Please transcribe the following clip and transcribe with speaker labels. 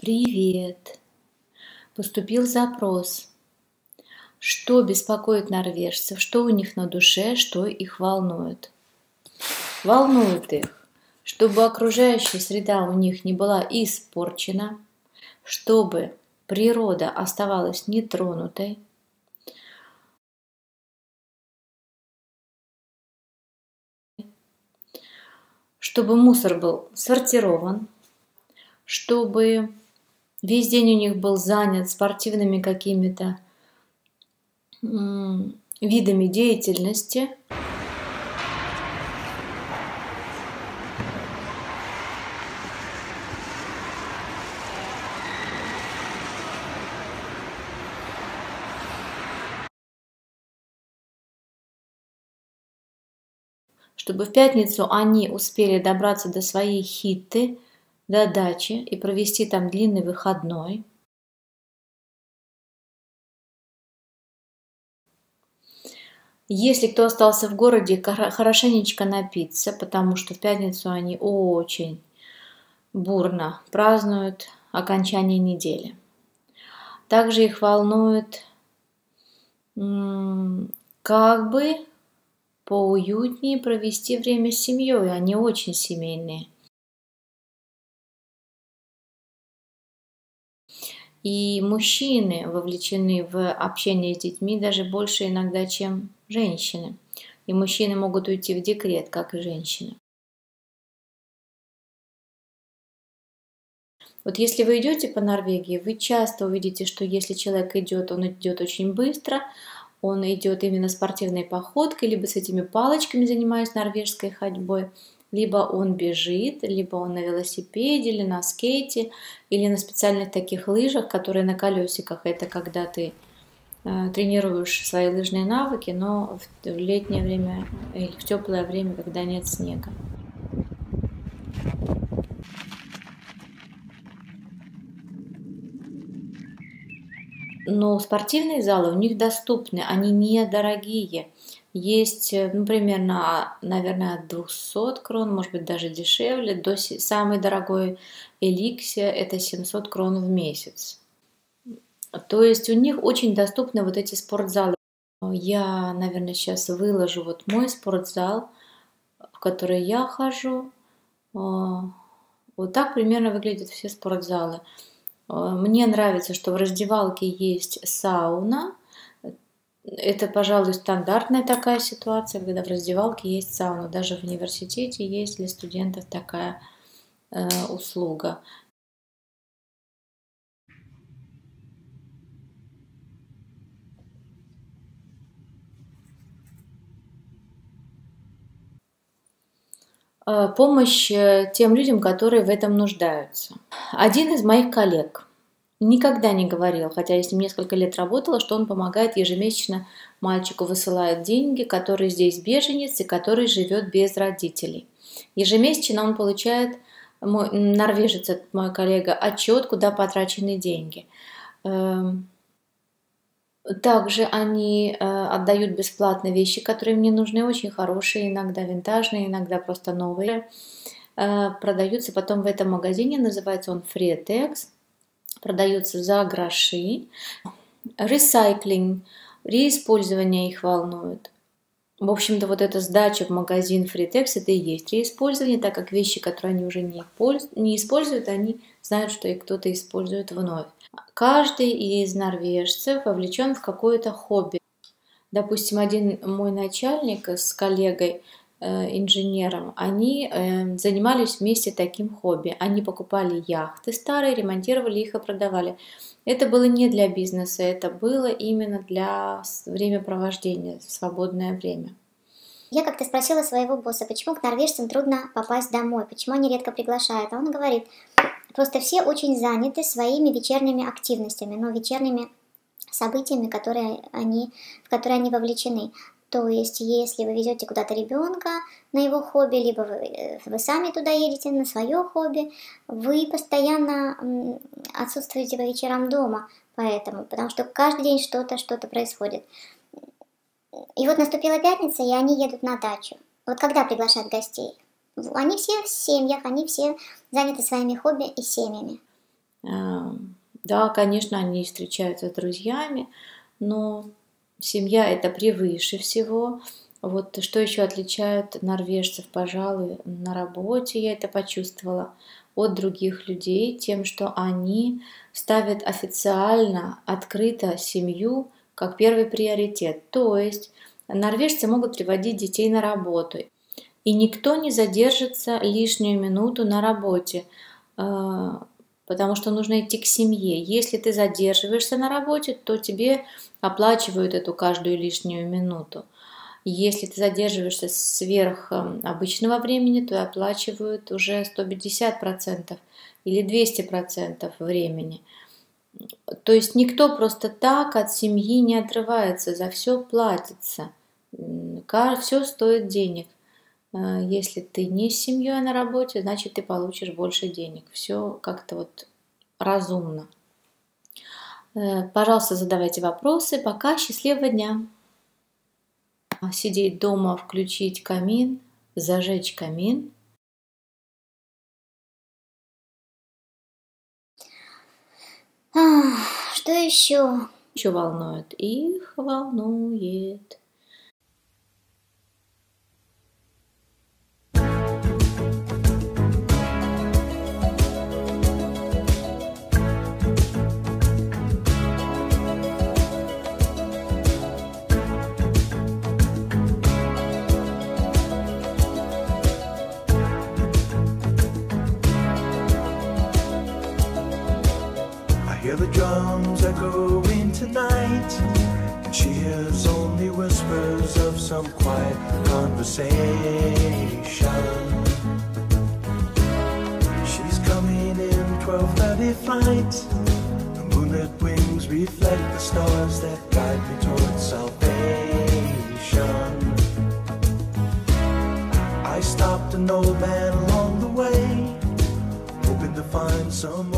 Speaker 1: Привет! Поступил запрос. Что беспокоит норвежцев, что у них на душе, что их волнует? Волнует их, чтобы окружающая среда у них не была испорчена, чтобы природа оставалась нетронутой, чтобы мусор был сортирован, чтобы весь день у них был занят спортивными какими-то видами деятельности, чтобы в пятницу они успели добраться до своей хитты, до дачи и провести там длинный выходной. Если кто остался в городе, хорошенечко напиться, потому что в пятницу они очень бурно празднуют окончание недели. Также их волнует как бы поуютнее провести время с семьей, они очень семейные. И мужчины вовлечены в общение с детьми даже больше иногда, чем женщины. И мужчины могут уйти в декрет, как и женщины. Вот если вы идете по Норвегии, вы часто увидите, что если человек идет, он идет очень быстро, он идет именно спортивной походкой, либо с этими палочками занимаясь норвежской ходьбой, либо он бежит, либо он на велосипеде, или на скейте, или на специальных таких лыжах, которые на колесиках. Это когда ты тренируешь свои лыжные навыки, но в летнее время или в теплое время, когда нет снега. Но спортивные залы у них доступны, они недорогие. Есть, примерно, наверное, от 200 крон, может быть, даже дешевле. Самый дорогой эликсия – это 700 крон в месяц. То есть у них очень доступны вот эти спортзалы. Я, наверное, сейчас выложу вот мой спортзал, в который я хожу. Вот так примерно выглядят все спортзалы. Мне нравится, что в раздевалке есть сауна. Это, пожалуй, стандартная такая ситуация, когда в раздевалке есть сауна. Даже в университете есть для студентов такая услуга. Помощь тем людям, которые в этом нуждаются. Один из моих коллег никогда не говорил, хотя я с ним несколько лет работала, что он помогает ежемесячно мальчику, высылает деньги, который здесь беженец и который живет без родителей. Ежемесячно он получает, норвежец, мой коллега, отчет, куда потрачены деньги. Также они отдают бесплатно вещи, которые мне нужны, очень хорошие, иногда винтажные, иногда просто новые. Продаются потом в этом магазине, называется он Fretex, продаются за гроши. Ресайклинг, реиспользование их волнует. В общем-то, вот эта сдача в магазин Fretex, это и есть реиспользование, так как вещи, которые они уже не используют, они знают, что их кто-то использует вновь. Каждый из норвежцев вовлечен в какое-то хобби. Допустим, один мой начальник с коллегой, инженером, они занимались вместе таким хобби. Они покупали яхты старые, ремонтировали их и продавали. Это было не для бизнеса, это было именно для времяпровождения, в свободное время.
Speaker 2: Я как-то спросила своего босса, почему к норвежцам трудно попасть домой, почему они редко приглашают. А он говорит, просто все очень заняты своими вечерними активностями, вечерними событиями, в которые они вовлечены. То есть, если вы везете куда-то ребенка на его хобби, либо вы сами туда едете на свое хобби, вы постоянно отсутствуете по вечерам дома, потому что каждый день что-то происходит. И вот наступила пятница, и они едут на дачу. Вот когда приглашают гостей? Они все в семьях, они все заняты своими хобби и семьями.
Speaker 1: Да, конечно, они встречаются с друзьями, но семья это превыше всего. Вот что еще отличает норвежцев, пожалуй, на работе, я это почувствовала, от других людей, тем, что они ставят официально, открыто семью как первый приоритет. То есть норвежцы могут приводить детей на работу, и никто не задержится лишнюю минуту на работе, потому что нужно идти к семье. Если ты задерживаешься на работе, то тебе оплачивают эту каждую лишнюю минуту. Если ты задерживаешься сверх обычного времени, то оплачивают уже 150% или 200% времени. То есть никто просто так от семьи не отрывается, за все платится, все стоит денег. Если ты не с семьей на работе, значит ты получишь больше денег. Все как-то вот разумно. Пожалуйста, задавайте вопросы. Пока, счастливого дня. Сидеть дома, включить камин, зажечь камин.
Speaker 2: Что еще?
Speaker 1: Еще волнует? Их волнует.
Speaker 3: Hear the drums echoing tonight, and she hears only whispers of some quiet conversation. She's coming in 12:30 flight. The moonlit wings reflect the stars that guide me towards salvation. I stopped an old man along the way, hoping to find some